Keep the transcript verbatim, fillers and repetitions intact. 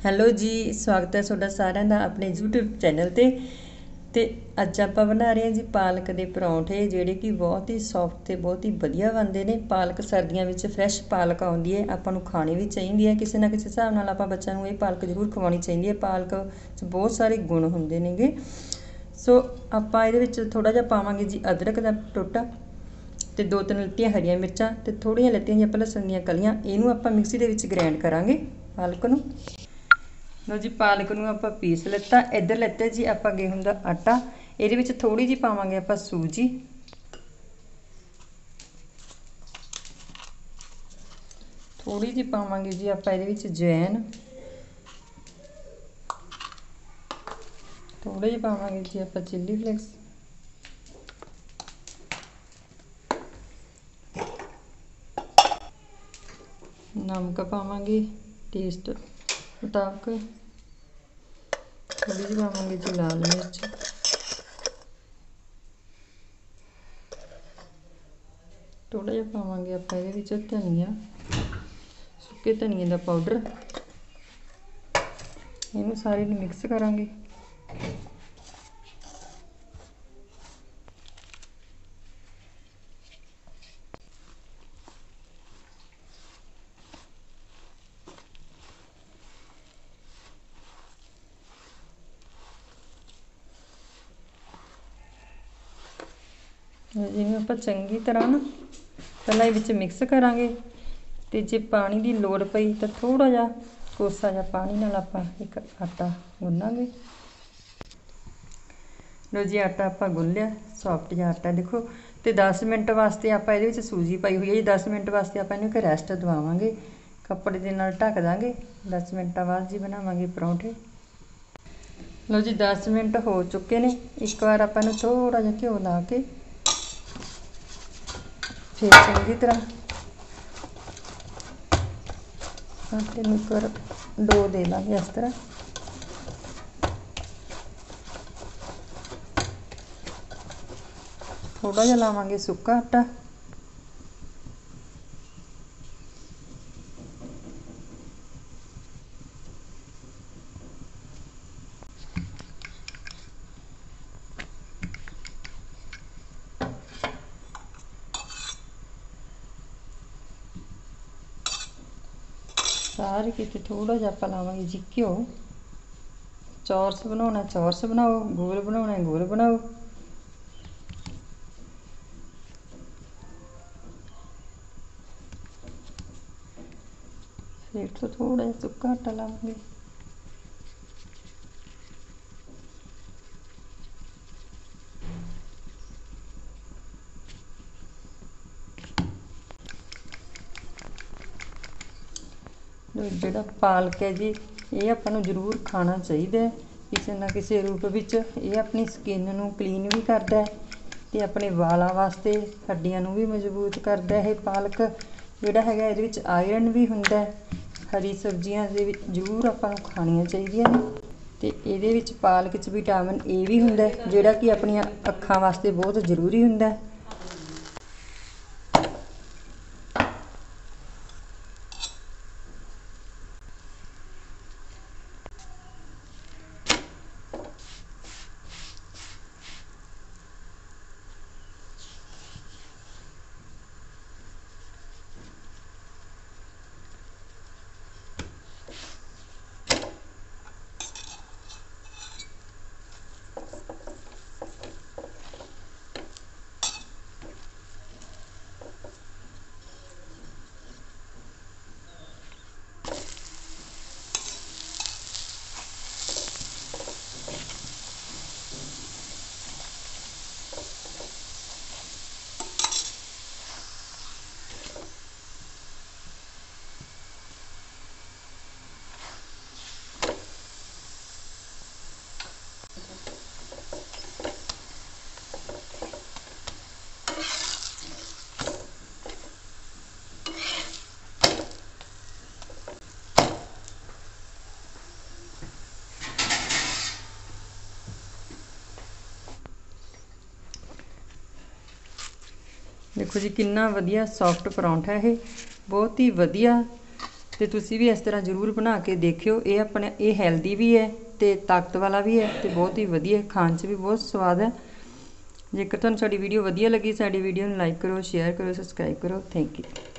Hello ਜੀ, ਸਵਾਗਤ ਹੈ ਤੁਹਾਡਾ ਸਾਰਿਆਂ ਦਾ ਆਪਣੇ YouTube ਚੈਨਲ ਤੇ ਤੇ ਅੱਜ ਆਪਾਂ ਬਣਾ ਰਹੇ ਹਾਂ ਜੀ ਪਾਲਕ ਦੇ ਪਰੌਂਠੇ, ਜਿਹੜੇ ਕਿ ਬਹੁਤ ਹੀ ਸੌਫਟ ਤੇ ਬਹੁਤ ਹੀ ਵਧੀਆ ਬਣਦੇ ਨੇ। ਪਾਲਕ ਸਰਦੀਆਂ ਵਿੱਚ ਫਰੈਸ਼ ਪਾਲਕ ਆਉਂਦੀ ਹੈ, ਆਪਾਂ ਨੂੰ ਖਾਣੀ ਵੀ ਚਾਹੀਦੀ ਹੈ। ਕਿਸੇ ਨਾ ਕਿਸੇ ਹਿਸਾਬ ਨਾਲ ਆਪਾਂ ਬੱਚਿਆਂ ਨੂੰ ਇਹ ਪਾਲਕ ਜ਼ਰੂਰ ਖਵਾਉਣੀ ਚਾਹੀਦੀ ਹੈ। ਪਾਲਕ 'ਚ ਬਹੁਤ ਸਾਰੇ ਗੁਣ ਹੁੰਦੇ ਨੇਗੇ। ਸੋ ਆਪਾਂ ਇਹਦੇ ਵਿੱਚ ਥੋੜ੍ਹਾ ਜਿਹਾ ਪਾਵਾਂਗੇ ਜੀ ਅਦਰਕ ਦਾ ਟੋਟਾ ਤੇ ਦੋ ਤਿੰਨ ਲੱਤੀਆਂ ਹਰੀਆਂ ਮਿਰਚਾਂ ਤੇ ਥੋੜ੍ਹੀਆਂ ਲੱਤੀਆਂ ਜੀ ਆਪਾਂ ਲਸਣ ਦੀਆਂ ਕਲੀਆਂ। ਇਹਨੂੰ ਆਪਾਂ ਮਿਕਸੀ ਦੇ ਵਿੱਚ ਗ੍ਰਾਈਂਡ ਕਰਾਂਗੇ ਪਾਲਕ ਨੂੰ। ਲਓ ਜੀ, ਪਾਲਕ ਨੂੰ ਆਪਾਂ ਪੀਸ ਲਿੱਤਾ। ਇੱਧਰ ਲਿੱਤਾ ਜੀ ਆਪਾਂ ਗੇਹੂੰ ਦਾ ਆਟਾ। ਇਹਦੇ ਵਿੱਚ ਥੋੜ੍ਹੀ ਜਿਹੀ ਪਾਵਾਂਗੇ ਆਪਾਂ ਸੂਜੀ, ਥੋੜ੍ਹੀ ਜਿਹੀ ਪਾਵਾਂਗੇ ਜੀ ਆਪਾਂ ਇਹਦੇ ਵਿੱਚ ਜਵੈਣ, ਥੋੜ੍ਹੇ ਜਿਹੇ ਪਾਵਾਂਗੇ ਜੀ ਆਪਾਂ ਚਿੱਲੀ ਫਲੇਕਸ, ਨਮਕ ਪਾਵਾਂਗੇ ਟੇਸਟ ਮੁਤਾਬਕ, ਥੋੜ੍ਹੀ ਜਿਹੀ ਪਾਵਾਂਗੇ ਜੀ ਲਾਲ ਮਿਰਚ, ਥੋੜ੍ਹਾ ਜਿਹਾ ਪਾਵਾਂਗੇ ਆਪਾਂ ਇਹਦੇ ਵਿੱਚ ਧਨੀਆ, ਸੁੱਕੇ ਧਨੀਏ ਦਾ ਪਾਊਡਰ। ਇਹਨੂੰ ਸਾਰੇ ਨੂੰ ਮਿਕਸ ਕਰਾਂਗੇ। ਜਿਵੇਂ ਆਪਾਂ ਚੰਗੀ ਤਰ੍ਹਾਂ ਨਾ ਪਹਿਲਾਂ ਇਹ ਵਿੱਚ ਮਿਕਸ ਕਰਾਂਗੇ, ਅਤੇ ਜੇ ਪਾਣੀ ਦੀ ਲੋੜ ਪਈ ਤਾਂ ਥੋੜ੍ਹਾ ਜਿਹਾ ਕੋਸਾ ਜਿਹਾ ਪਾਣੀ ਨਾਲ ਆਪਾਂ ਇੱਕ ਆਟਾ ਗੁੰਨਾਂਗੇ। ਲਓ ਜੀ, ਆਟਾ ਆਪਾਂ ਗੁੰਨ ਲਿਆ, ਸੌਫਟ ਜਿਹਾ ਆਟਾ ਦੇਖੋ। ਅਤੇ ਦਸ ਮਿੰਟ ਵਾਸਤੇ ਆਪਾਂ ਇਹਦੇ ਵਿੱਚ ਸੂਜੀ ਪਾਈ ਹੋਈ ਹੈ ਜੀ। ਦਸ ਮਿੰਟ ਵਾਸਤੇ ਆਪਾਂ ਇਹਨੂੰ ਇੱਕ ਰੈਸਟ ਦਵਾਵਾਂਗੇ, ਕੱਪੜੇ ਦੇ ਨਾਲ ਢੱਕ ਦਾਂਗੇ। ਦਸ ਮਿੰਟਾਂ ਬਾਅਦ ਜੀ ਬਣਾਵਾਂਗੇ ਪਰੌਂਠੇ। ਲਓ ਜੀ, ਦਸ ਮਿੰਟ ਹੋ ਚੁੱਕੇ ਨੇ। ਇੱਕ ਵਾਰ ਆਪਾਂ ਇਹਨੂੰ ਥੋੜ੍ਹਾ ਜਿਹਾ ਘਿਓ ਲਾ ਕੇ ਫਿਰ ਚੰਗੀ ਤਰ੍ਹਾਂ ਆਟੇ ਨੂੰ ਇੱਕ ਵਾਰ ਡੋ ਦੇ ਲਾਂਗੇ ਇਸ ਤਰ੍ਹਾਂ। ਥੋੜ੍ਹਾ ਜਿਹਾ ਲਾਵਾਂਗੇ ਸੁੱਕਾ ਆਟਾ। ਸਾਰੇ ਕਿਤੇ ਥੋੜ੍ਹਾ ਜਿਹਾ ਆਪਾਂ ਲਾਵਾਂਗੇ ਜੀ ਘਿਓ। ਚੌਰਸ ਬਣਾਉਣਾ ਚੌਰਸ ਬਣਾਓ, ਗੋਲ ਬਣਾਉਣਾ ਗੋਲ ਬਣਾਓ। ਫਿਰ ਤੋਂ ਥੋੜ੍ਹਾ ਜਿਹਾ ਸੁੱਕਾ ਆਟਾ ਲਾਵਾਂਗੇ। ਜਿਹੜਾ ਪਾਲਕ ਹੈ ਜੀ, ਇਹ ਆਪਾਂ ਨੂੰ ਜ਼ਰੂਰ ਖਾਣਾ ਚਾਹੀਦਾ ਹੈ ਕਿਸੇ ਨਾ ਕਿਸੇ ਰੂਪ ਵਿੱਚ। ਇਹ ਆਪਣੀ ਸਕਿਨ ਨੂੰ ਕਲੀਨ ਵੀ ਕਰਦਾ ਹੈ ਅਤੇ ਆਪਣੇ ਵਾਲਾਂ ਵਾਸਤੇ, ਹੱਡੀਆਂ ਨੂੰ ਵੀ ਮਜ਼ਬੂਤ ਕਰਦਾ। ਇਹ ਪਾਲਕ ਜਿਹੜਾ ਹੈਗਾ, ਇਹਦੇ ਵਿੱਚ ਆਇਰਨ ਵੀ ਹੁੰਦਾ। ਹਰੀ ਸਬਜ਼ੀਆਂ ਦੇ ਵਿੱਚ ਜ਼ਰੂਰ ਆਪਾਂ ਨੂੰ ਖਾਣੀਆਂ ਚਾਹੀਦੀਆਂ ਨੇ। ਅਤੇ ਇਹਦੇ ਵਿੱਚ ਪਾਲਕ 'ਚ ਵਿਟਾਮਿਨ ਏ ਵੀ ਹੁੰਦਾ, ਜਿਹੜਾ ਕਿ ਆਪਣੀਆਂ ਅੱਖਾਂ ਵਾਸਤੇ ਬਹੁਤ ਜ਼ਰੂਰੀ ਹੁੰਦਾ। देखो जी कितना वधिया सॉफ्ट परौंठा है, बहुत ही वधिया ਤੇ ਤੁਸੀਂ ਵੀ ਇਸ ਤਰ੍ਹਾਂ ਜ਼ਰੂਰ ਬਣਾ ਕੇ ਦੇਖਿਓ। ਇਹ ਆਪਣੇ ਇਹ ਹੈਲਦੀ ਵੀ ਹੈ ਤੇ ਤਾਕਤ ਵਾਲਾ ਵੀ ਹੈ ਤੇ ਬਹੁਤ ਹੀ ਵਧੀਆ, ਖਾਣ 'ਚ ਵੀ ਬਹੁਤ ਸਵਾਦ ਹੈ। ਜੇਕਰ ਤੁਹਾਨੂੰ ਸਾਡੀ ਵੀਡੀਓ ਵਧੀਆ ਲੱਗੀ, ਸਾਡੀ ਵੀਡੀਓ ਨੂੰ ਲਾਈਕ ਕਰੋ, ਸ਼ੇਅਰ ਕਰੋ, ਸਬਸਕ੍ਰਾਈਬ ਕਰੋ। Thank you.